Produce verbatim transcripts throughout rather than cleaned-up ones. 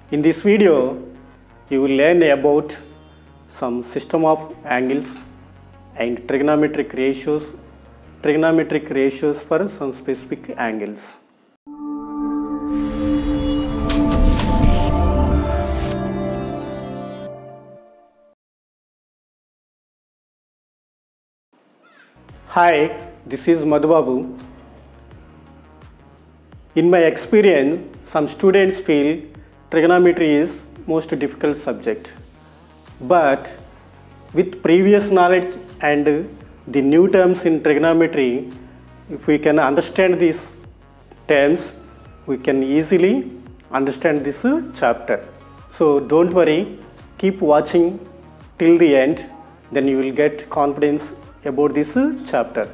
In this video, you will learn about some system of angles and trigonometric ratios, trigonometric ratios for some specific angles. Hi, this is Madhu Babu. In my experience, some students feel trigonometry is most difficult subject. But with previous knowledge and the new terms in trigonometry, if we can understand these terms, we can easily understand this chapter. So don't worry, keep watching till the end, then you will get confidence about this chapter.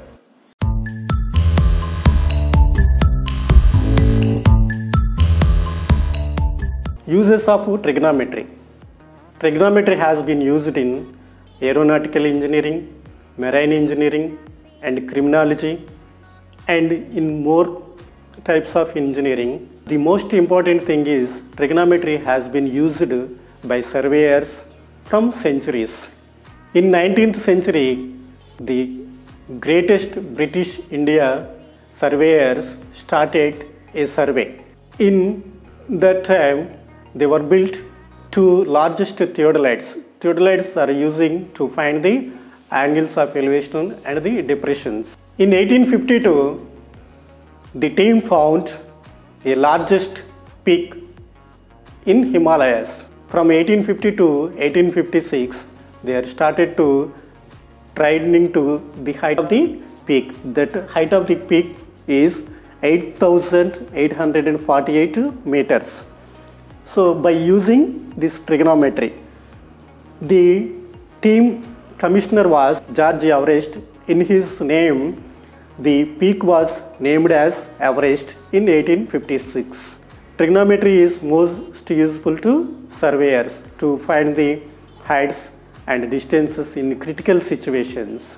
Uses of trigonometry. Trigonometry has been used in aeronautical engineering, marine engineering, and criminology, and in more types of engineering. The most important thing is trigonometry has been used by surveyors from centuries. In nineteenth century, the greatest British India surveyors started a survey. In that time, they were built two largest theodolites. Theodolites are using to find the angles of elevation and the depressions. In eighteen fifty-two, the team found a largest peak in Himalayas. From eighteen fifty to eighteen fifty-six, they had started to trying to the height of the peak. That height of the peak is eight thousand eight hundred forty-eight meters. So by using this trigonometry, the team commissioner was George Everest. In his name, the peak was named as Everest in eighteen fifty-six. Trigonometry is most useful to surveyors to find the heights and distances in critical situations.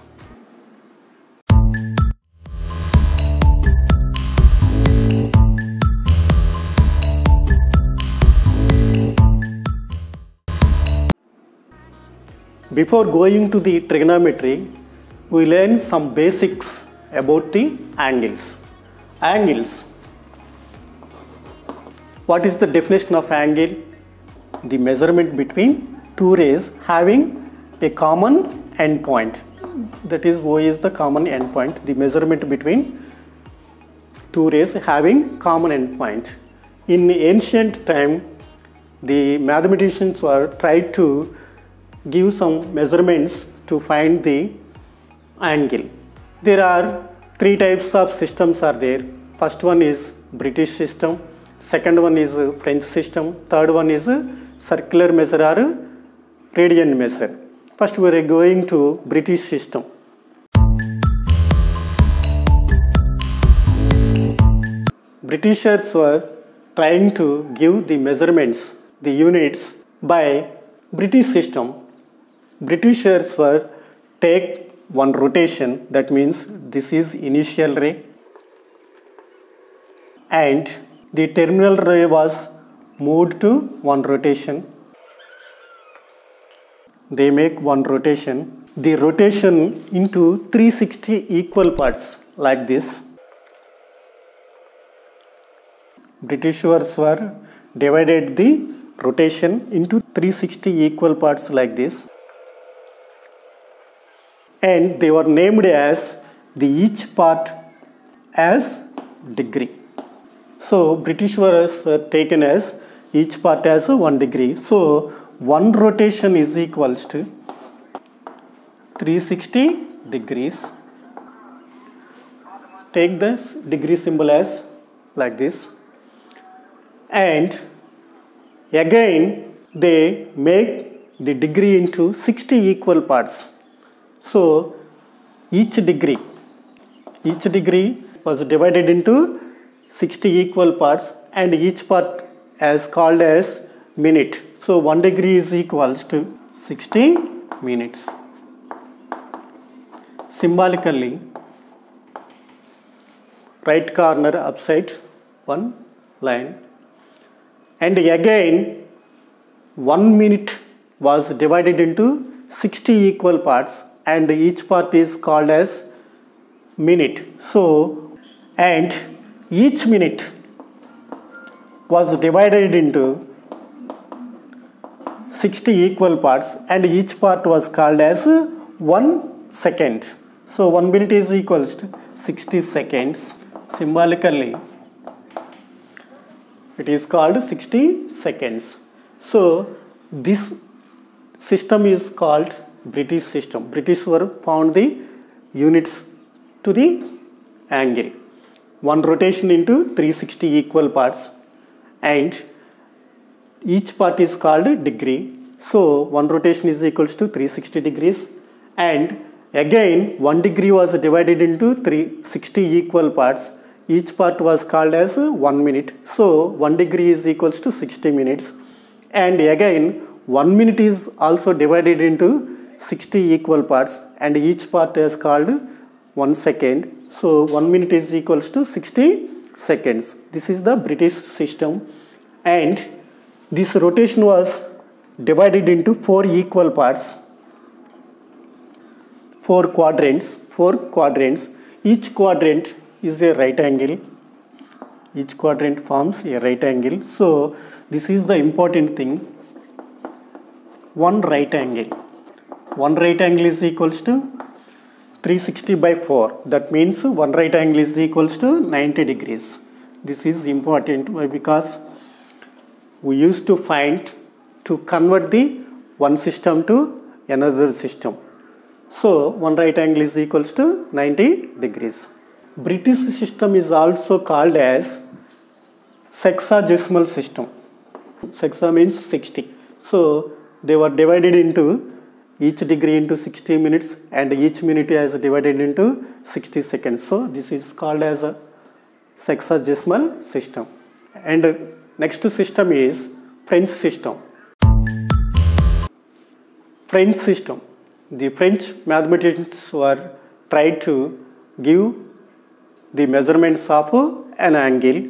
Before going to the trigonometry, we learn some basics about the angles. Angles. What is the definition of angle? The measurement between two rays having a common endpoint. That is, O is the common endpoint. The measurement between two rays having common endpoint. In ancient time, the mathematicians were tried to give some measurements to find the angle. There are three types of systems are there. First one is British system. Second one is French system. Third one is circular measure or radian measure. First we are going to British system. Britishers were trying to give the measurements, the units by British system. Britishers were take one rotation, that means this is initial ray, and the terminal ray was moved to one rotation. They make one rotation. The rotation into three hundred sixty equal parts like this. Britishers were divided the rotation into three hundred sixty equal parts like this. And they were named as the each part as degree. So British were taken as each part as one degree. So one rotation is equals to three hundred sixty degrees. Take this degree symbol as like this. And again they make the degree into sixty equal parts. So each degree, each degree was divided into sixty equal parts, and each part is called as minute. So one degree is equals to sixty minutes. Symbolically, right corner upside one line, and again one minute was divided into sixty equal parts and each part is called as minute. So, and each minute was divided into sixty equal parts and each part was called as one second. So, one minute is equals to sixty seconds. Symbolically, it is called sixty seconds. So, this system is called British system. British were found the units to the angle. One rotation into three hundred sixty equal parts and each part is called degree. So, one rotation is equals to three hundred sixty degrees and again one degree was divided into three hundred sixty equal parts. Each part was called as one minute. So, one degree is equals to sixty minutes and again one minute is also divided into sixty equal parts and each part is called one second. So, one minute is equals to sixty seconds. This is the British system and this rotation was divided into four equal parts, four quadrants, four quadrants. Each quadrant is a right angle. Each quadrant forms a right angle. So, this is the important thing. One right angle. One right angle is equals to three hundred sixty by four. That means one right angle is equals to ninety degrees. This is important because we used to find to convert the one system to another system. So, one right angle is equals to ninety degrees. British system is also called as sexagesimal system. Sexa means sixty. So, they were divided into each degree into sixty minutes and each minute is divided into sixty seconds. So, this is called as a sexagesimal system. And next system is French system. French system. The French mathematicians were tried to give the measurements of an angle.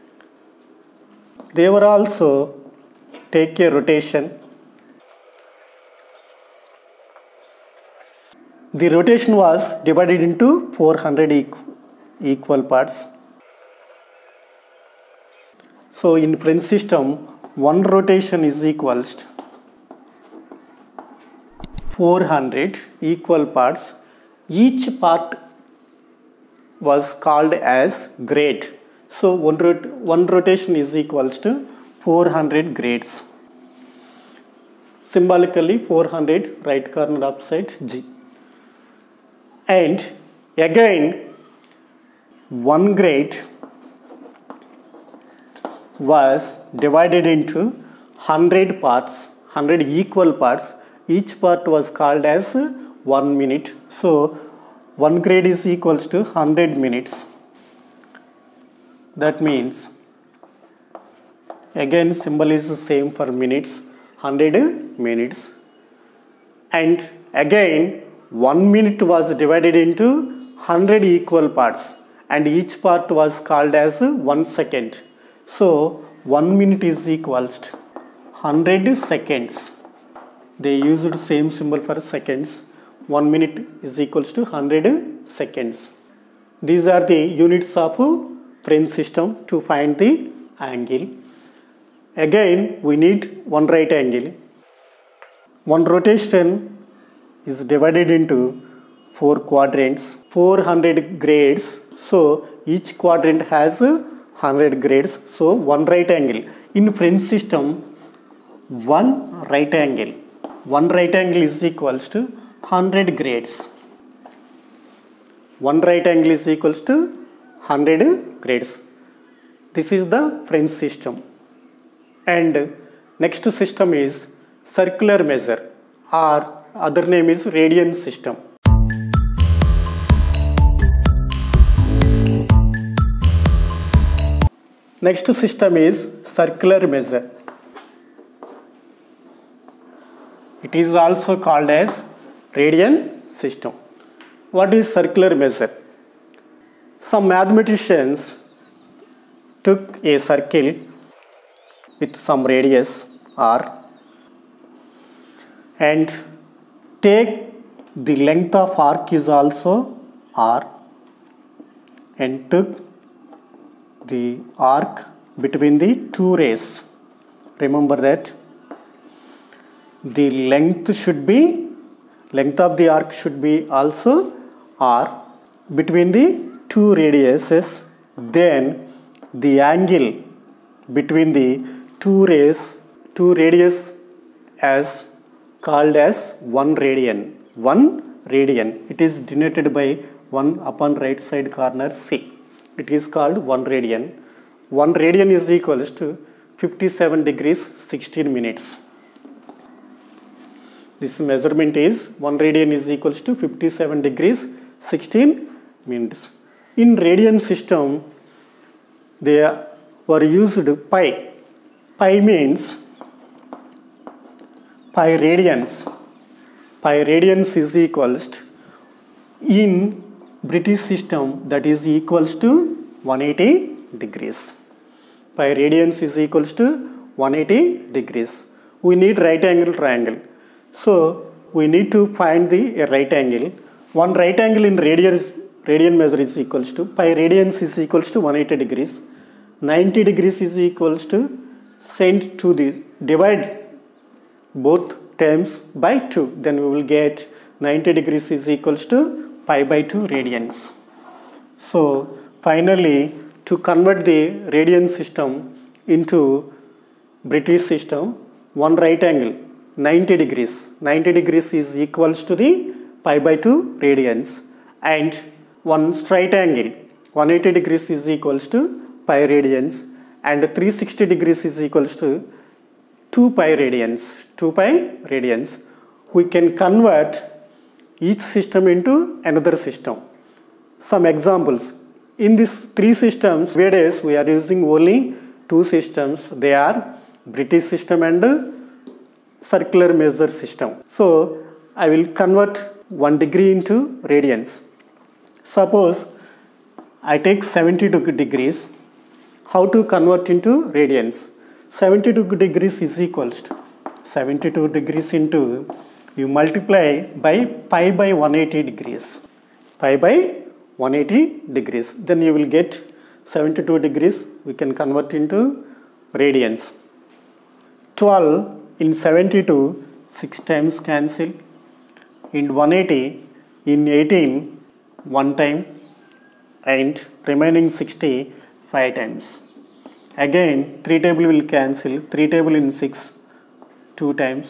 They were also take a rotation. The rotation was divided into four hundred equal parts. So, in French system, one rotation is equals to four hundred equal parts. Each part was called as grade. So, one, rot one rotation is equals to four hundred grades. Symbolically, four hundred right corner upside G. And again, one grade was divided into one hundred parts, one hundred equal parts. Each part was called as one minute. So, one grade is equals to one hundred minutes. That means, again symbol is the same for minutes, one hundred minutes. And again, one minute was divided into one hundred equal parts and each part was called as one second. So, one minute is equals to one hundred seconds. They used same symbol for seconds. one minute is equals to one hundred seconds. These are the units of French system to find the angle. Again, we need one right angle. One rotation is divided into four quadrants, four hundred grades. So, each quadrant has one hundred grades. So, one right angle. In French system, one right angle. One right angle is equals to one hundred grades. One right angle is equals to one hundred grades. This is the French system. And next system is circular measure, or other name is radian system. Next system is circular measure. It is also called as radian system. What is circular measure? Some mathematicians took a circle with some radius r and take the length of arc is also r, and took the arc between the two rays. Remember that the length should be, length of the arc should be also r between the two radiuses. Then the angle between the two rays, two radius as called as one radian. One radian. It is denoted by one upon right side corner C. It is called one radian. One radian is equals to fifty-seven degrees sixteen minutes. This measurement is one radian is equals to fifty-seven degrees sixteen minutes. In radian system, they were used pi. Pi means pi radians. Pi radians is equals to, in British system, that is equals to one hundred eighty degrees. Pi radians is equals to one hundred eighty degrees. We need right angle triangle. So we need to find the right angle. One right angle in radian, radian measure is equals to, pi radians is equals to one hundred eighty degrees. ninety degrees is equals to, send to the, divide both terms by two. Then we will get ninety degrees is equals to pi by two radians. So finally, to convert the radian system into British system, one right angle ninety degrees. ninety degrees is equals to the pi by two radians, and one straight angle one hundred eighty degrees is equals to pi radians, and three hundred sixty degrees is equals to two pi radians. two pi radians. We can convert each system into another system. Some examples. In these three systems, nowadays we are using only two systems. They are British system and circular measure system. So I will convert one degree into radians. Suppose I take seventy-two degrees. How to convert into radians? seventy-two degrees is equals to, seventy-two degrees into, you multiply by pi by one hundred eighty degrees. Pi by one hundred eighty degrees. Then you will get seventy-two degrees. We can convert into radians. twelve in seventy-two, six times cancel. In one hundred eighty, in eighteen, one time, and remaining sixty, five times. Again, three table will cancel. three table in six, two times.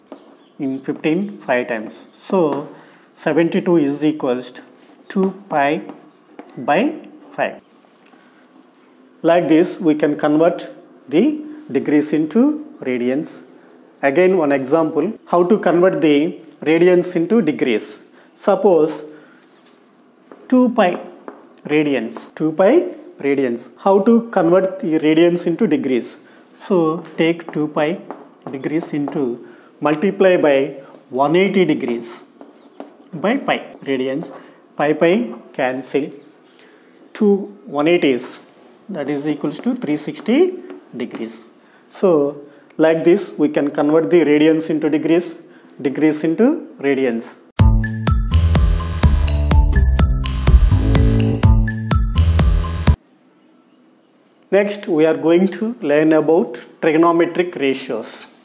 In fifteen, five times. So seventy-two is equals to two pi by five. Like this, we can convert the degrees into radians. Again, one example, how to convert the radians into degrees. Suppose two pi radians, two pi radians. How to convert the radians into degrees? So take two pi degrees into, multiply by one hundred eighty degrees by pi radians. Pi pi cancel. two one hundred eighties, that is equals to three hundred sixty degrees. So like this, we can convert the radians into degrees, degrees into radians. Next, we are going to learn about trigonometric ratios.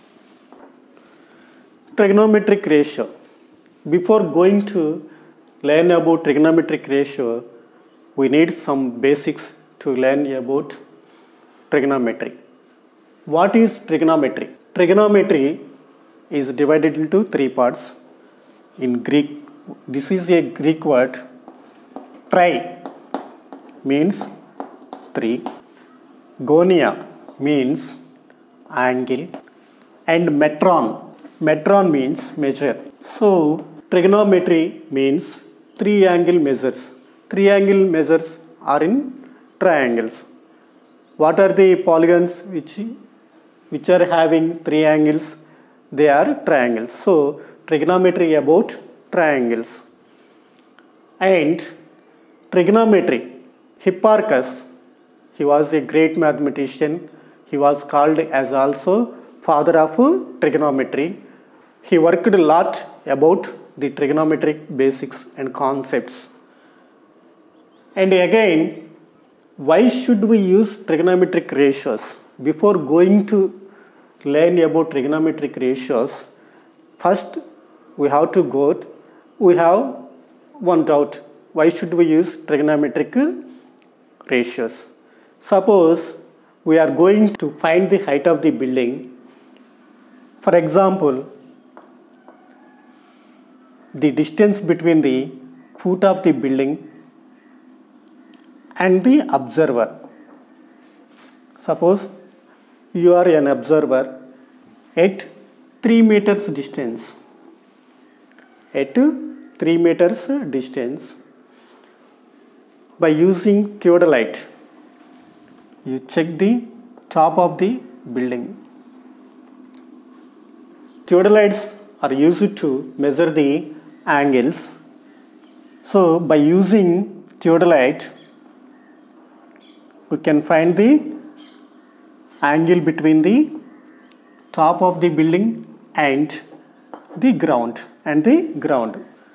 Trigonometric ratio. Before going to learn about trigonometric ratio, we need some basics to learn about trigonometry. What is trigonometry? Trigonometry is divided into three parts. In Greek, this is a Greek word. Tri means three. Gonia means angle, and metron. Metron means measure. So trigonometry means three angle measures. Three angle measures are in triangles. What are the polygons which which are having three angles? They are triangles. So trigonometry about triangles. And trigonometry, Hipparchus, he was a great mathematician. He was called as also father of trigonometry. he worked a lot about the trigonometric basics and concepts. And again, why should we use trigonometric ratios? Before going to learn about trigonometric ratios, first we have to go, we have one doubt. Why should we use trigonometric ratios? Suppose we are going to find the height of the building. For example, the distance between the foot of the building and the observer. Suppose you are an observer at three meters distance. At three meters distance, by using theodolite, you check the top of the building. Theodolites are used to measure the angles. So by using theodolite, we can find the angle between the top of the building and the ground and the ground.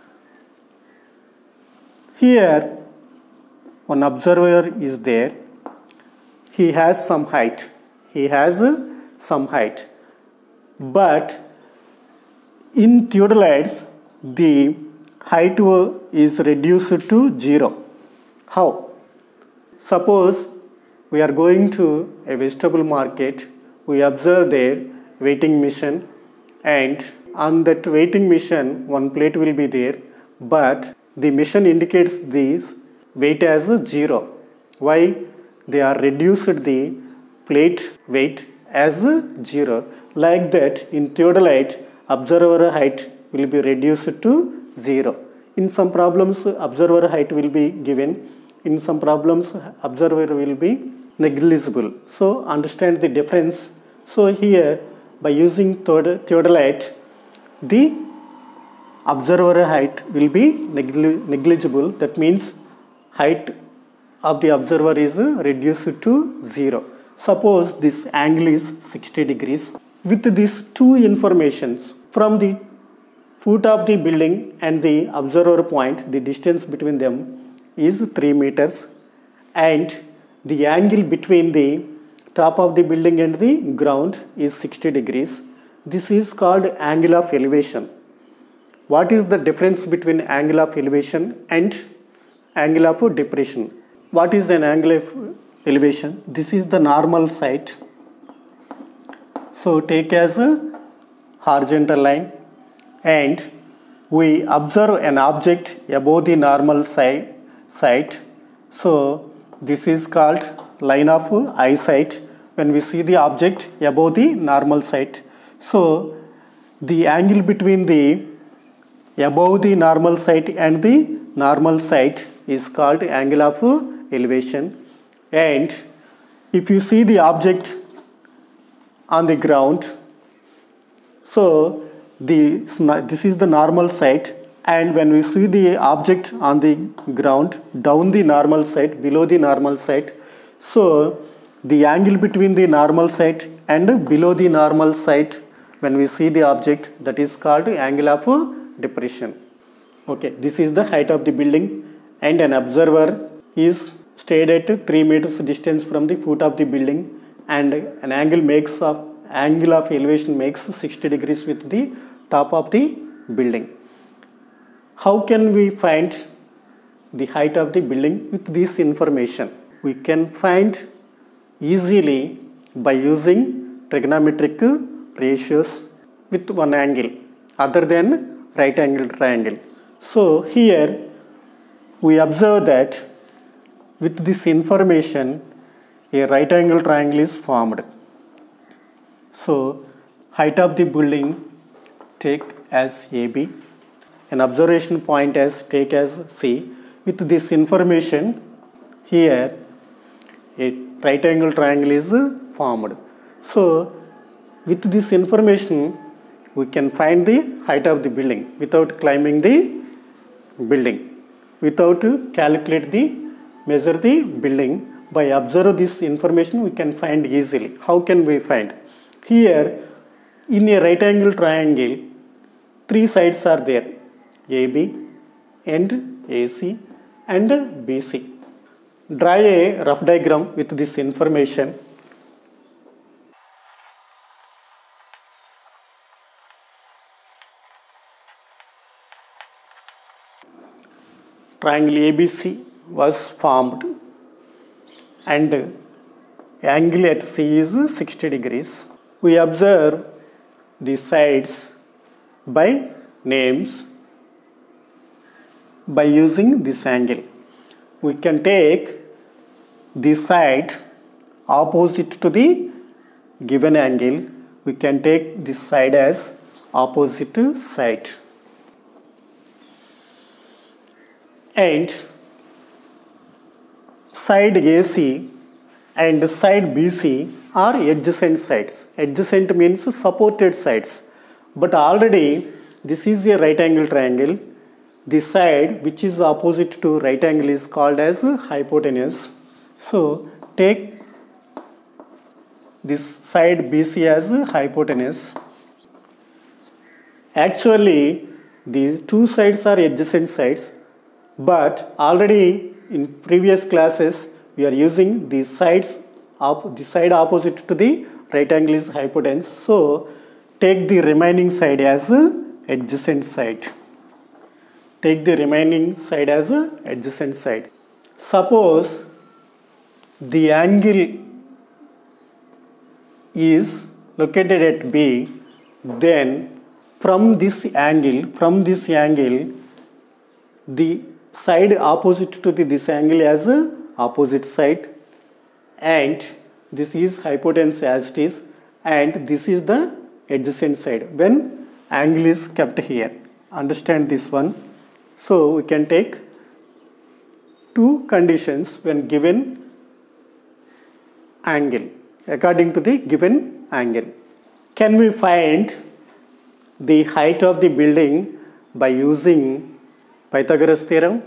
Here one observer is there. He has some height. He has some height. But in theodolites, the height is reduced to zero. How? Suppose we are going to a vegetable market. We observe there weighing machine, and on that weighing machine one plate will be there, but the machine indicates this weight as zero. Why? They are reduced the plate weight as zero. Like that, in theodolite, observer height will be reduced to zero. In some problems, observer height will be given. In some problems, observer will be negligible. So understand the difference. So here, by using theodolite, the observer height will be negligible. That means height of the observer is reduced to zero. Suppose this angle is sixty degrees. With these two informations, from the foot of the building and the observer point, the distance between them is three meters, and the angle between the top of the building and the ground is sixty degrees. This is called angle of elevation. What is the difference between angle of elevation and angle of depression? What is an angle of elevation? This is the normal side. So take as a horizontal line, and we observe an object above the normal side. side. So this is called line of eyesight when we see the object above the normal side. So the angle between the above the normal side and the normal side is called angle of elevation. And if you see the object on the ground, so the this is the normal side, and when we see the object on the ground down the normal side, below the normal side, so the angle between the normal side and below the normal side, when we see the object, that is called angle of depression. Okay, this is the height of the building, and an observer is stayed at three meters distance from the foot of the building, and an angle makes of angle of elevation makes sixty degrees with the top of the building. How can we find the height of the building with this information? We can find easily by using trigonometric ratios with one angle other than right angle triangle. So here we observe that with this information a right angle triangle is formed. So height of the building take as A B, an observation point as take as C. With this information, here a right angle triangle is formed. So with this information, we can find the height of the building without climbing the building, without calculate the measure the building. By observe this information, we can find easily. How can we find? Here in a right angle triangle, three sides are there, A B and A C and B C. Draw a rough diagram with this information. Triangle A B C was formed and angle at C is sixty degrees. We observe the sides by names by using this angle. We can take the side opposite to the given angle. We can take this side as opposite side. And side A C and side B C are adjacent sides. Adjacent means supported sides. But already this is a right angle triangle. The side which is opposite to right angle is called as hypotenuse. So take this side B C as hypotenuse. Actually the two sides are adjacent sides, but already in previous classes we are using the sides of the side opposite to the right angle is hypotenuse. So take the remaining side as adjacent side. Take the remaining side as adjacent side. Suppose the angle is located at B, then from this angle, from this angle, the side opposite to the, this angle as a opposite side, and this is hypotenuse as it is, and this is the adjacent side when angle is kept here. Understand this one. So we can take two conditions when given angle, according to the given angle. Can we find the height of the building by using Pythagoras theorem?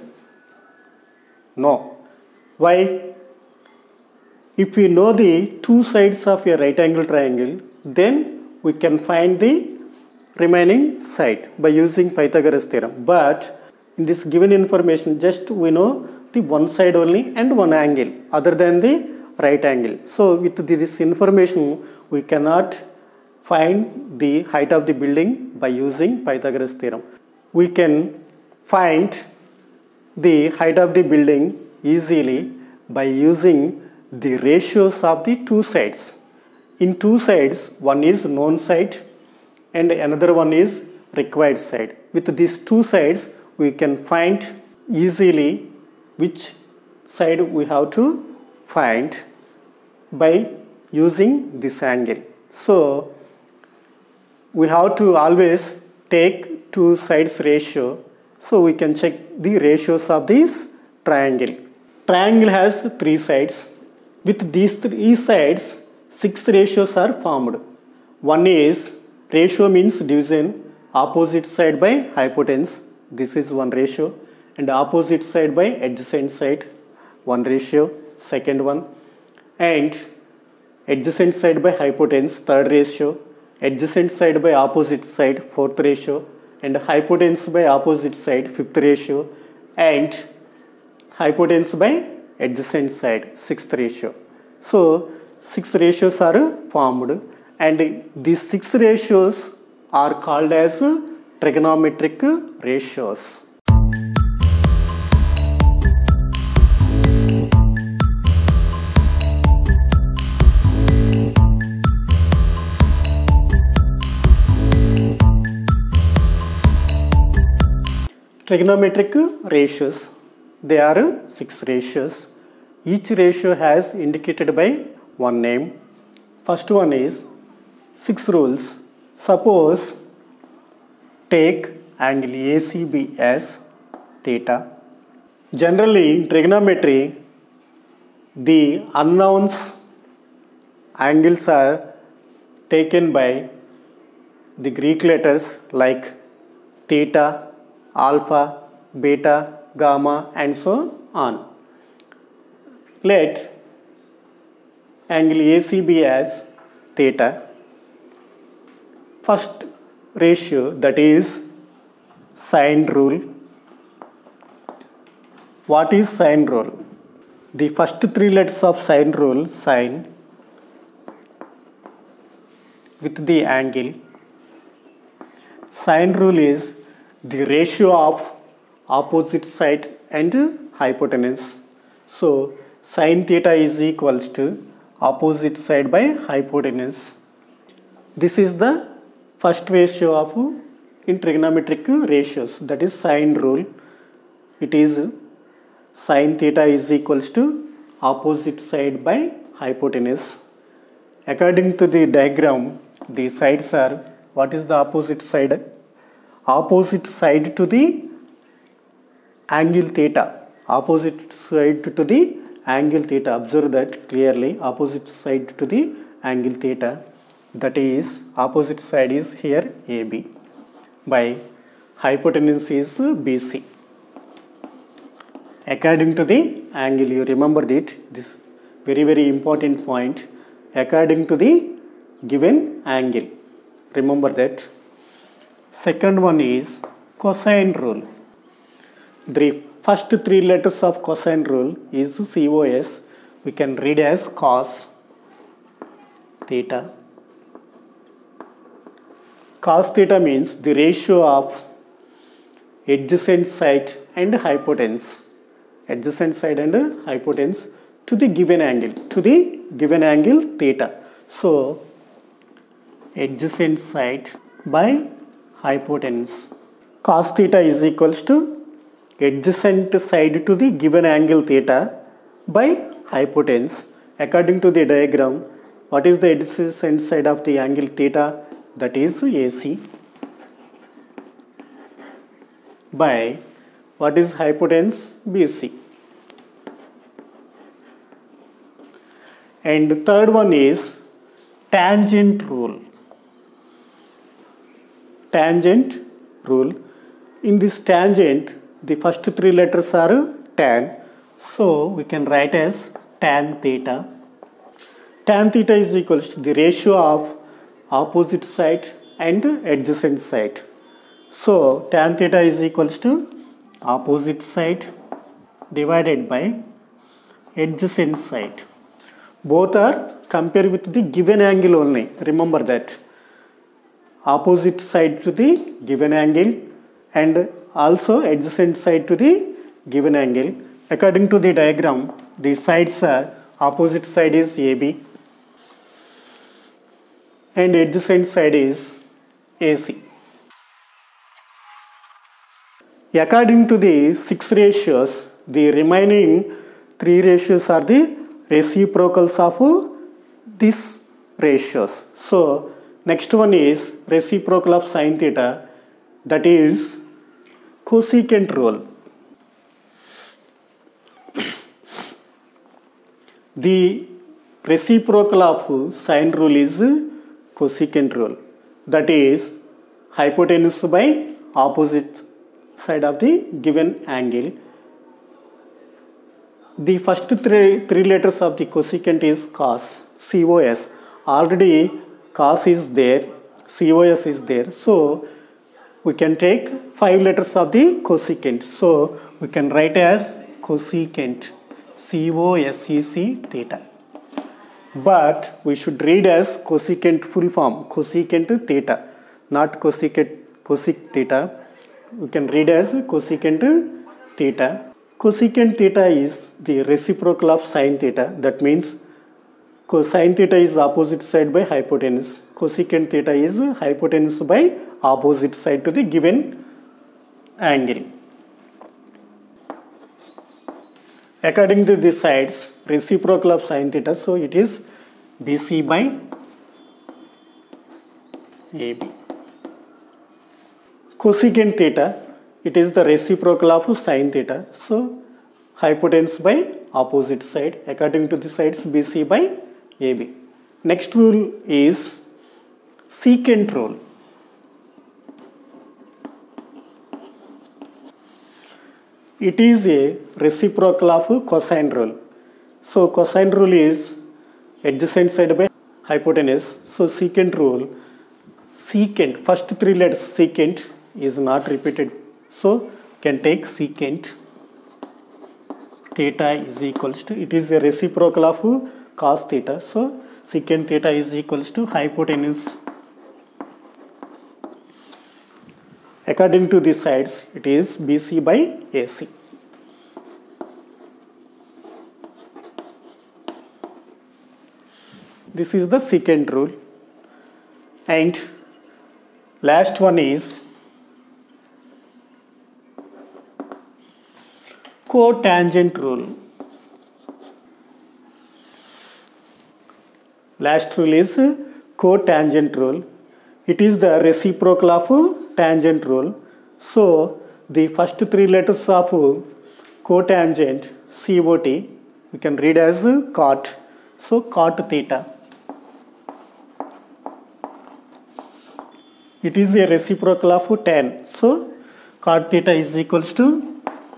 No. Why? If we know the two sides of a right angle triangle, then we can find the remaining side by using Pythagoras theorem. But in this given information, just we know the one side only and one angle other than the right angle. So with this information, we cannot find the height of the building by using Pythagoras theorem. We can find the height of the building easily by using the ratios of the two sides. In two sides, one is known side and another one is required side. With these two sides, we can find easily which side we have to find by using this angle. So we have to always take two sides ratio, so we can check the ratios of this triangle. Triangle has three sides. With these three sides, six ratios are formed. One is ratio means division, opposite side by hypotenuse. This is one ratio, and opposite side by adjacent side, one ratio, second one, and adjacent side by hypotenuse, third ratio, adjacent side by opposite side, fourth ratio, and hypotenuse by opposite side, fifth ratio, and hypotenuse by adjacent side, sixth ratio. So six ratios are formed, and these six ratios are called as trigonometric ratios. Trigonometric ratios, they are six ratios. Each ratio has indicated by one name. First one is six rules. Suppose take angle A C B as theta. Generally in trigonometry, the unknowns angles are taken by the Greek letters like theta, alpha, beta, gamma, and so on. Let angle A C B as theta. First ratio, that is sine rule. What is sine rule? The first three letters of sine rule, sine with the angle. Sine rule is the ratio of opposite side and hypotenuse. So sine theta is equals to opposite side by hypotenuse. This is the first ratio of in trigonometric ratios, that is sine rule. It is sine theta is equals to opposite side by hypotenuse. According to the diagram, the sides are, what is the opposite side? Opposite side to the angle theta. Opposite side to the angle theta. Observe that clearly. Opposite side to the angle theta. That is, opposite side is here A B. By hypotenuse is B C. According to the angle, you remember that, this very very important point. According to the given angle, remember that. Second one is cosine rule. The first three letters of cosine rule is C O S. We can read as cos theta. Cos theta means the ratio of adjacent side and hypotenuse. Adjacent side and hypotenuse to the given angle. To the given angle theta. So adjacent side by hypotenuse. Cos theta is equals to adjacent side to the given angle theta by hypotenuse. According to the diagram, what is the adjacent side of the angle theta? That is A C. By what is hypotenuse? B C. And third one is tangent rule. Tangent rule. In this tangent, the first three letters are tan. So we can write as tan theta. Tan theta is equals to the ratio of opposite side and adjacent side. So tan theta is equals to opposite side divided by adjacent side. Both are compared with the given angle only. Remember that. Opposite side to the given angle and also adjacent side to the given angle. According to the diagram, the sides are, opposite side is A B and adjacent side is A C. According to the six ratios, the remaining three ratios are the reciprocals of these ratios. So next one is reciprocal of sine theta, that is cosecant rule. The reciprocal of sine rule is cosecant rule, that is hypotenuse by opposite side of the given angle. The first three, three letters of the cosecant is cos, C O S. Already cos is there, C O S is there. So we can take five letters of the cosecant. So we can write as cosecant, C O S E C theta. But we should read as cosecant full form, cosecant theta, not cosecant cosec theta. We can read as cosecant theta. Cosecant theta is the reciprocal of sine theta. That means cosine theta is opposite side by hypotenuse. Cosecant theta is hypotenuse by opposite side to the given angle. According to the sides, reciprocal of sine theta, so it is B C by A B. Cosecant theta, it is the reciprocal of sine theta, so hypotenuse by opposite side. According to the sides, B C by A B. Next rule is secant rule. It is a reciprocal of cosine rule. So cosine rule is adjacent side by hypotenuse. So secant rule, secant, first three letters secant is not repeated So can take secant theta is equals to, it is a reciprocal of cos theta, so secant theta is equals to hypotenuse. According to the sides, it is B C by A C. This is the secant rule. And last one is cotangent rule. Last rule is cotangent rule. It is the reciprocal of tangent rule. So the first three letters of cotangent, C O T, we can read as cot. So cot theta. It is a reciprocal of tan. So cot theta is equals to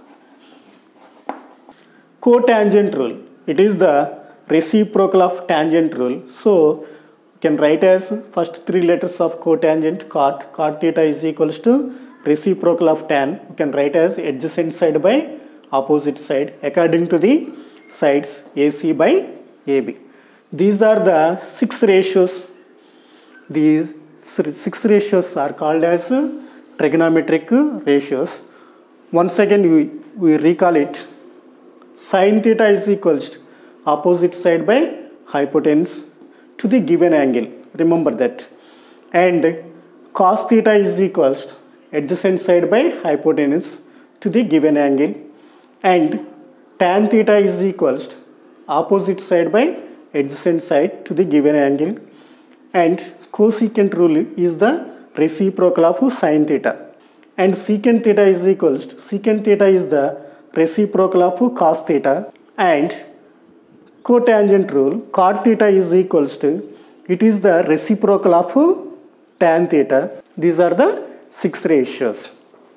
cotangent rule. It is the reciprocal of tangent rule. So you can write as first three letters of cotangent, cot. Cot theta is equals to reciprocal of tan. You can write as adjacent side by opposite side according to the sides A C by A B. These are the six ratios. These six ratios are called as trigonometric ratios. Once again we, we recall it. Sin theta is equals to opposite side by hypotenuse to the given angle. Remember that. And cos theta is equals to adjacent side by hypotenuse to the given angle. And tan theta is equals to opposite side by adjacent side to the given angle. And cosecant rule is the reciprocal of sin theta. And secant theta is equals to, secant theta is the reciprocal of cos theta. And cotangent rule, cot theta is equals to, it is the reciprocal of tan theta. These are the six ratios.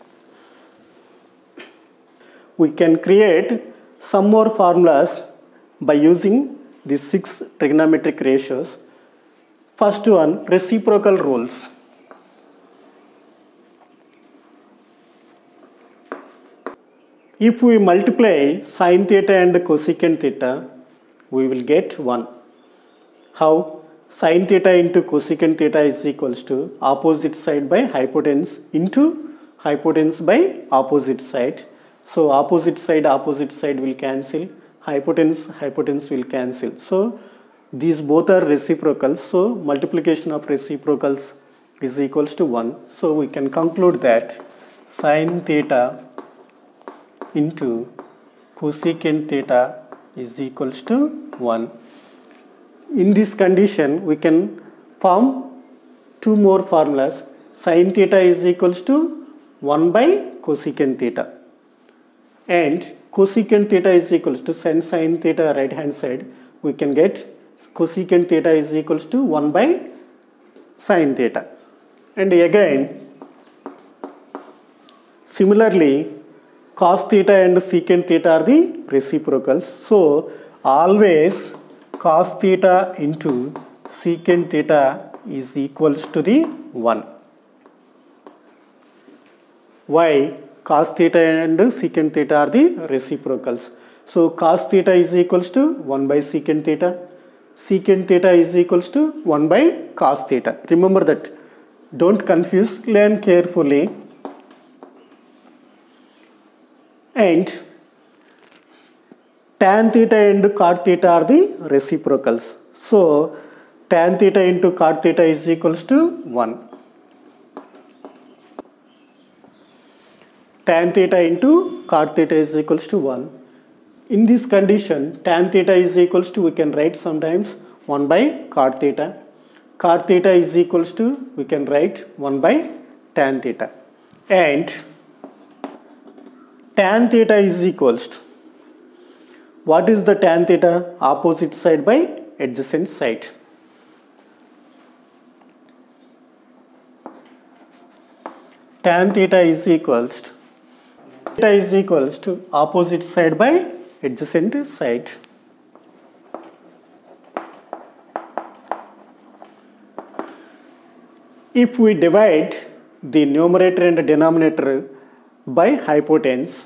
We can create some more formulas by using these six trigonometric ratios. First one, reciprocal rules. If we multiply sin theta and cosecant theta, we will get one. How? Sin theta into cosecant theta is equals to opposite side by hypotenuse into hypotenuse by opposite side. So opposite side, opposite side will cancel. Hypotenuse, hypotenuse will cancel. So these both are reciprocals. So multiplication of reciprocals is equals to one. So we can conclude that sin theta into cosecant theta is equals to one. In this condition, we can form two more formulas. Sin theta is equals to one by cosecant theta. And cosecant theta is equals to sin sin theta right hand side. We can get cosecant theta is equals to one by sin theta. And again, similarly, cos theta and secant theta are the reciprocals. So always cos theta into secant theta is equals to the one. Why? Cos theta and secant theta are the reciprocals. So cos theta is equals to one by secant theta. Secant theta is equals to one by cos theta. Remember that. Don't confuse. Learn carefully. And tan theta and cot theta are the reciprocals. So tan theta into cot theta is equals to one. Tan theta into cot theta is equals to one. In this condition, tan theta is equals to, we can write sometimes one by cot theta. Cot theta is equals to, we can write one by tan theta. And tan theta is equals to, what is the tan theta? Opposite side by adjacent side. Tan theta is equals to, theta is equals to opposite side by adjacent side. If we divide the numerator and denominator by hypotenuse.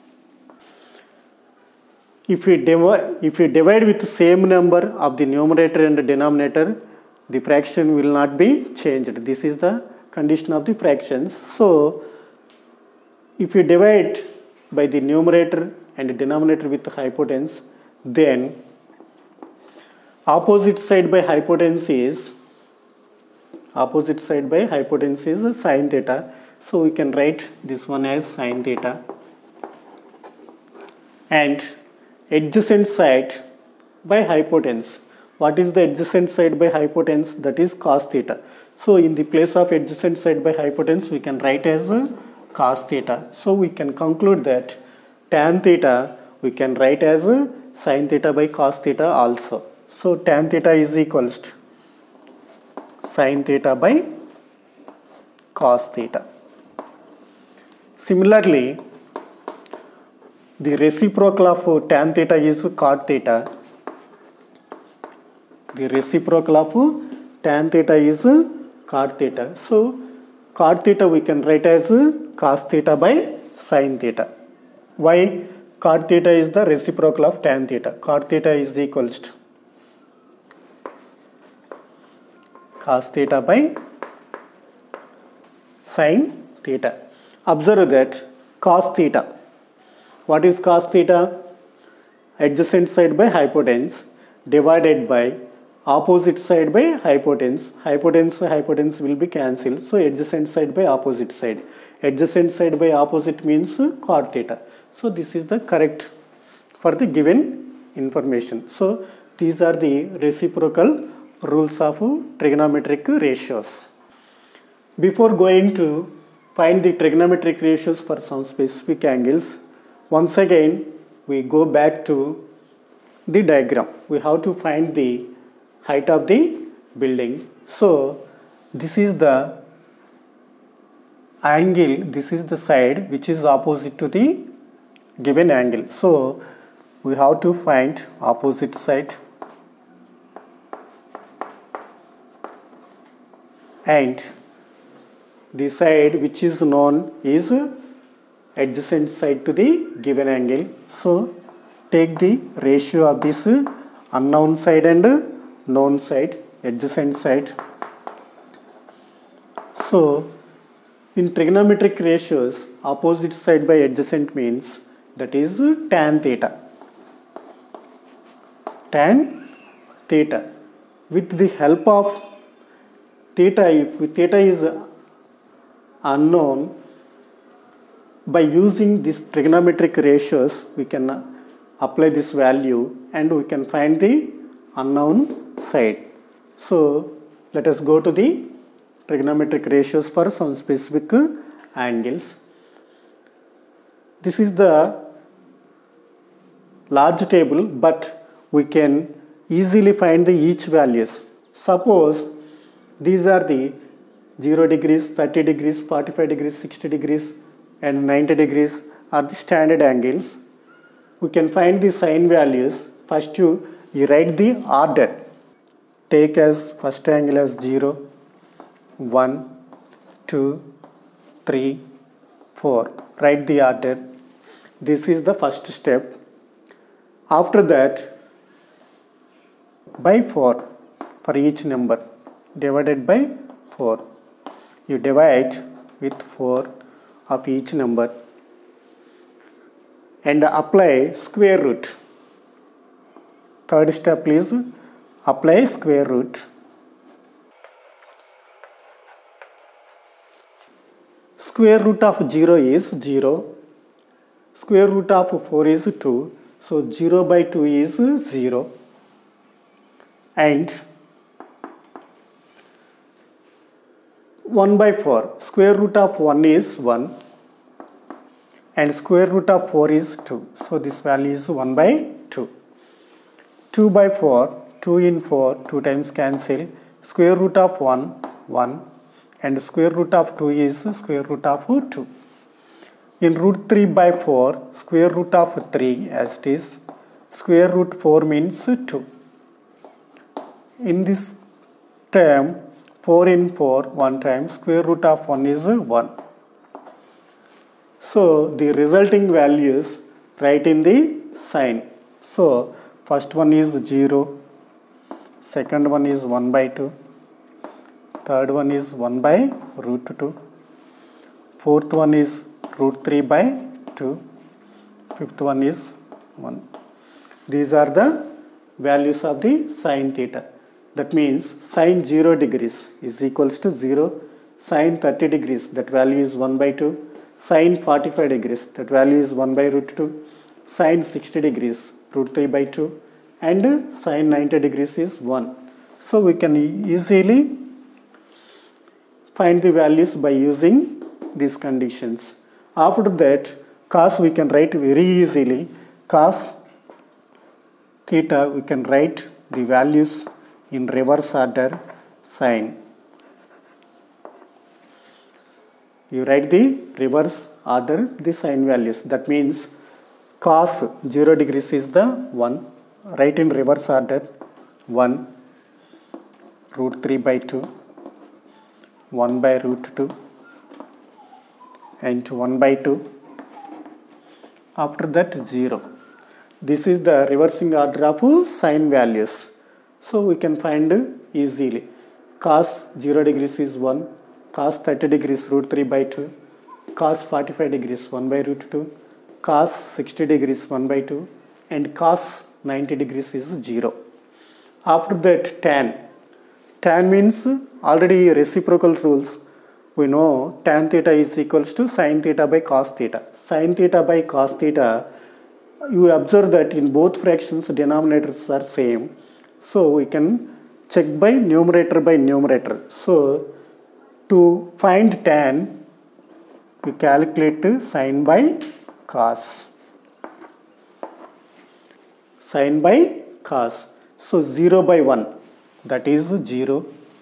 If we divide, if we divide with the same number of the numerator and the denominator, the fraction will not be changed. This is the condition of the fractions. So, if we divide by the numerator and the denominator with the hypotenuse, then opposite side by hypotenuse is opposite side by hypotenuse is sine theta. So, we can write this one as sine theta, and adjacent side by hypotenuse. What is the adjacent side by hypotenuse? That is cos theta. So, in the place of adjacent side by hypotenuse, we can write as a cos theta. So, we can conclude that tan theta we can write as a sin theta by cos theta also. So, tan theta is equals to sin theta by cos theta. Similarly, the reciprocal of tan theta is cot theta. The reciprocal of tan theta is cot theta. So, cot theta we can write as cos theta by sin theta. Why? Cot theta is the reciprocal of tan theta. Cot theta is equals to cos theta by sin theta. Observe that cos theta. What is cos theta? Adjacent side by hypotenuse divided by opposite side by hypotenuse. Hypotenuse hypotenuse will be cancelled. So, adjacent side by opposite side. Adjacent side by opposite means cot theta. So, this is the correct for the given information. So, these are the reciprocal rules of trigonometric ratios. Before going to find the trigonometric ratios for some specific angles, once again we go back to the diagram. We have to find the height of the building. So, this is the angle, this is the side which is opposite to the given angle. So, we have to find opposite side and the side which is known is adjacent side to the given angle. So, take the ratio of this unknown side and known side, adjacent side. So, in trigonometric ratios, opposite side by adjacent means that is tan theta. Tan theta. With the help of theta, if theta is unknown, by using these trigonometric ratios, we can apply this value and we can find the unknown side. So, let us go to the trigonometric ratios for some specific angles. This is the large table, but we can easily find the each values. Suppose these are the zero degrees, thirty degrees, forty-five degrees, sixty degrees and ninety degrees are the standard angles. We can find the sine values. First you, you write the order. Take as first angle as zero, one, two, three, four. Write the order. This is the first step. After that, by four for each number, divided by four. You divide with four of each number and apply square root. Third step is apply square root. Square root of zero is zero. Square root of four is two. So, zero by two is zero. And one by four. Square root of one is one. And square root of four is two. So, this value is one by two. two by four. two in four. two times cancel. Square root of one, one. And square root of two is square root of two. In root three by four, square root of three as it is, square root four means two. In this term, four in four, one time, square root of one is one. So the resulting values write in the sign. So first one is zero, second one is one by two, third one is one by root two, fourth one is root three by two, fifth one is one. These are the values of the sin theta. That means sin zero degrees is equals to zero, sin thirty degrees, that value is one by two, sin forty-five degrees, that value is one by root two, sin sixty degrees, root three by two, and sin ninety degrees is one. So we can easily find the values by using these conditions. After that, cos we can write very easily. Cos theta we can write the values in reverse order. Sin, you write the reverse order the sin values. That means cos zero degrees is the one, write in reverse order. one, root three by two, one by root two, and one by two. After that zero. This is the reversing order of sin values. So we can find easily. Cos zero degrees is one, cos thirty degrees root three by two, cos forty-five degrees one by root two, cos sixty degrees one by two, and cos ninety degrees is zero. After that tan. Tan means already reciprocal rules. We know tan theta is equals to sin theta by cos theta. Sin theta by cos theta, you observe that in both fractions denominators are same. So we can check by numerator by numerator. So to find tan, we calculate sin by cos. Sin by cos. So zero by one, that is zero.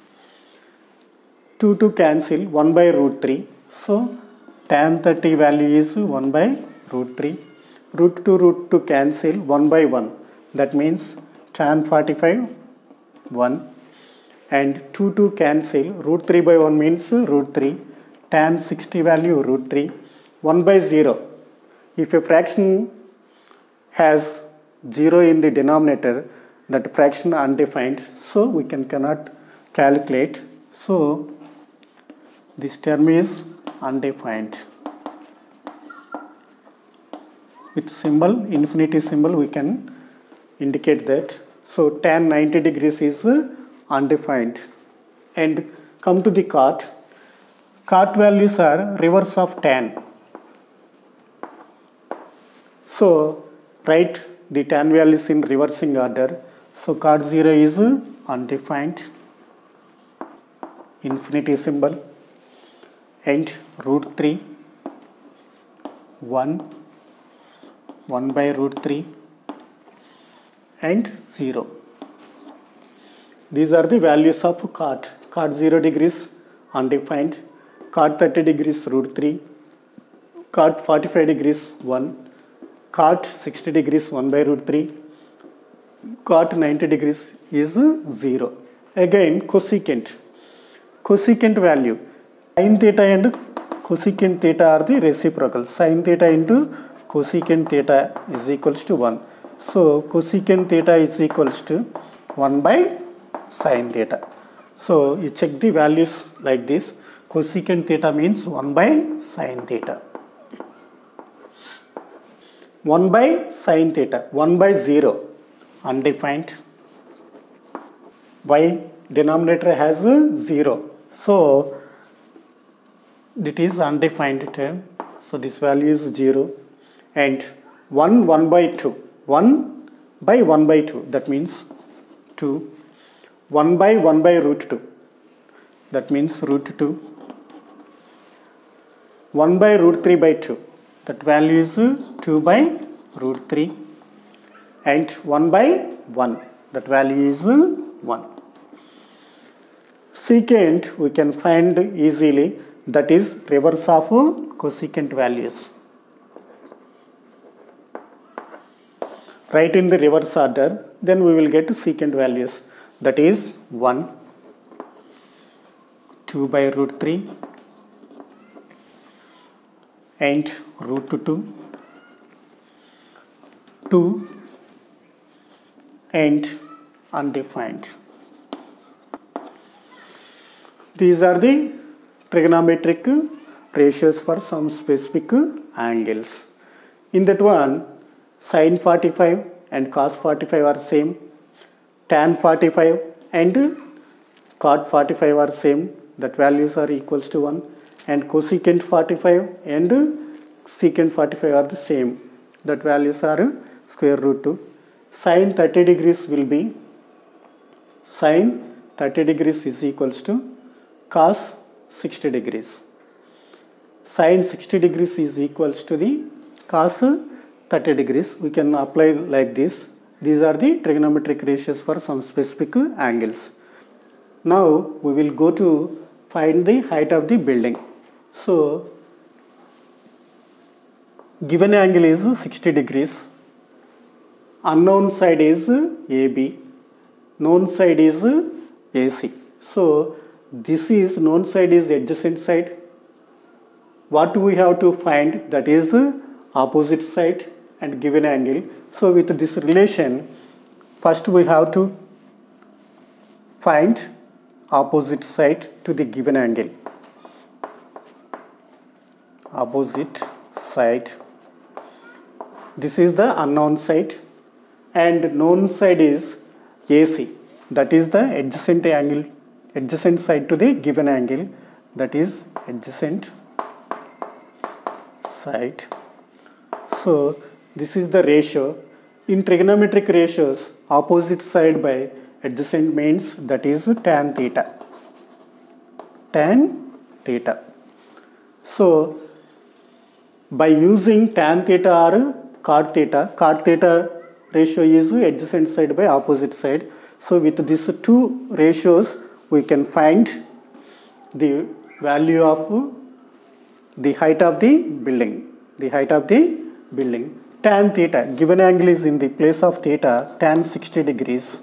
two to cancel, one by root three. So tan thirty value is one by root three. Root two root two cancel, one by one. That means tan forty-five, one. And two to cancel, root three by one means root three. Tan sixty value root three. one by zero. If a fraction has zero in the denominator, that fraction undefined, so we can cannot calculate. So this term is undefined. With symbol, infinity symbol, we can indicate that. So tan ninety degrees is undefined. And come to the cot. Cot values are reverse of tan. So write the tan values in reversing order. So cot zero is undefined, infinity symbol, and root three, one, one by root three, and zero. These are the values of cot. Cot zero degrees undefined, cot thirty degrees root three, cot forty-five degrees one, cot sixty degrees one by root three, cot ninety degrees is zero. Again cosecant. Cosecant value. Sin theta and cosecant theta are the reciprocal. Sin theta into cosecant theta is equals to one. So cosecant theta is equals to one by sin theta. So you check the values like this. Cosecant theta means one by sin theta. one by sin theta. one by zero. Undefined. Why? Denominator has zero. So it is undefined term. So this value is zero. And one, one by two. one by one by two. That means two. one by one by root two. That means root two. one by root three by two. That value is two by root three. And one by one. That value is one. Secant we can find easily, that is reverse of cosecant values. Write in the reverse order, then we will get secant values. That is one, two by root three, and root two, two and undefined. These are the trigonometric ratios for some specific angles. In that one, sin forty-five and cos forty-five are same, tan forty-five and cot forty-five are same, that values are equals to one, and cosecant forty-five and secant forty-five are the same, that values are square root two. Sin thirty degrees will be, sin thirty degrees is equals to cos sixty degrees. Sin sixty degrees is equals to the cos thirty degrees. We can apply like this. These are the trigonometric ratios for some specific angles. Now we will go to find the height of the building. So given angle is sixty degrees. Unknown side is A B. Known side is A C. So this is known side is adjacent side. What we have to find, that is opposite side and given angle. So with this relation, first we have to find opposite side to the given angle. Opposite side. This is the unknown side and known side is A C. That is the adjacent angle, adjacent side to the given angle. That is adjacent side. So this is the ratio. In trigonometric ratios, opposite side by adjacent means that is tan theta. Tan theta. So by using tan theta or cot theta, cot theta ratio is adjacent side by opposite side. So with these two ratios, we can find the value of the height of the building. The height of the building. Tan theta, given angle is in the place of theta, tan sixty degrees.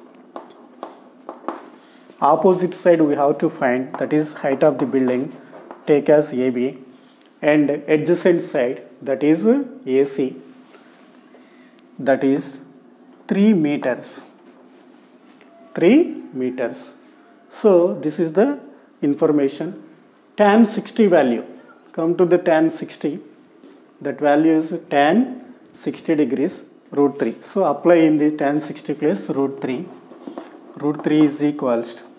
Opposite side we have to find, that is height of the building, take as A B, and adjacent side, that is A C, that is three meters. three meters. So this is the information. Tan sixty value, come to the tan sixty, that value is tan sixty degrees root three. So apply in the tan sixty place root three. Root three is equals to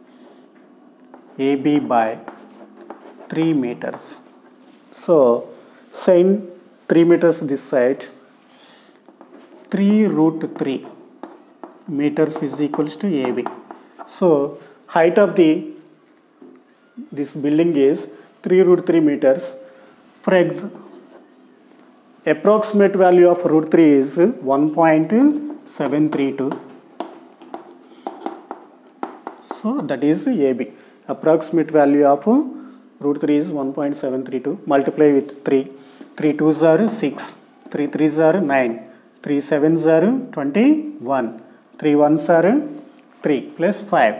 A B by three meters. So sin three meters this side, three root three meters is equals to A B. So height of the this building is three root three meters. For example, approximate value of root three is one point seven three two. So that is A B. Approximate value of root three is one point seven three two. Multiply with three. three twos are six. three threes are nine. three sevens are twenty-one. three ones are three plus five.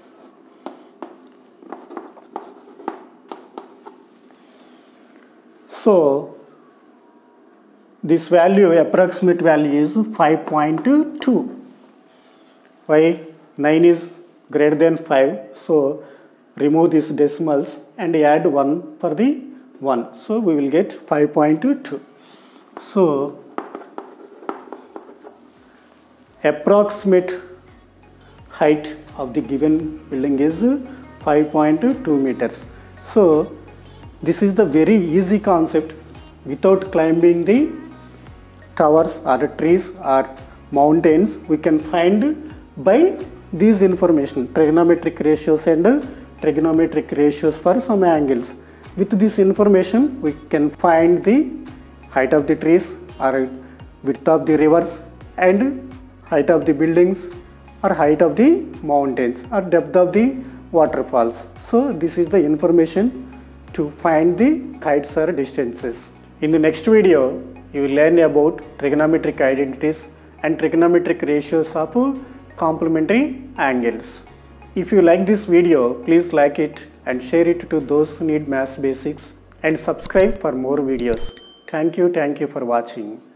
So this value, approximate value is five point two. Why? nine is greater than five. So remove these decimals and add one for the one. So we will get five point two. So approximate height of the given building is five point two meters. So this is the very easy concept. Without climbing the towers or trees or mountains, we can find by these information, trigonometric ratios and trigonometric ratios for some angles. With this information, we can find the height of the trees or width of the rivers and height of the buildings or height of the mountains or depth of the waterfalls. So this is the information to find the heights or distances. In the next video, you will learn about trigonometric identities and trigonometric ratios of complementary angles. If you like this video, please like it and share it to those who need maths basics. and subscribe for more videos. Thank you, thank you for watching.